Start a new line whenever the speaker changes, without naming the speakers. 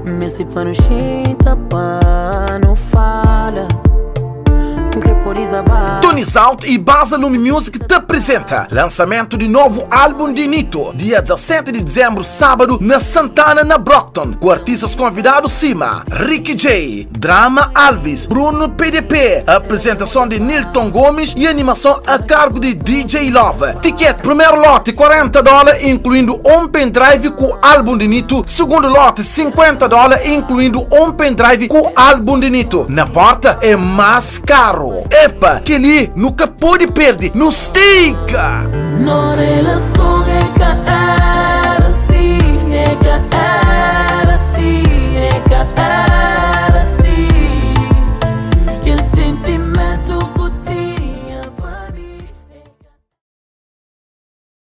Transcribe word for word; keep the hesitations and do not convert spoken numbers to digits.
Nesse pano chita, pano fala.
Tunis Out e Basa Lumi Music te apresenta lançamento de novo álbum de Nito, dia dezessete de dezembro, sábado, na Santana, na Brockton, com artistas convidados Sima, Ricky J, Drama Alves, Bruno P D P, apresentação de Nilton Gomes e animação a cargo de D J Love. Ticket, primeiro lote quarenta dólares, incluindo um pendrive com o álbum de Nito. Segundo lote cinquenta dólares, incluindo um pendrive com o álbum de Nito. Na porta é mais caro. Epa, que ali nunca pode perder, nos diga!
No relação